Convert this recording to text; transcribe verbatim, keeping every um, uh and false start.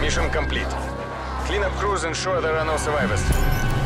Mission complete. Clean up crews, ensure there are no survivors.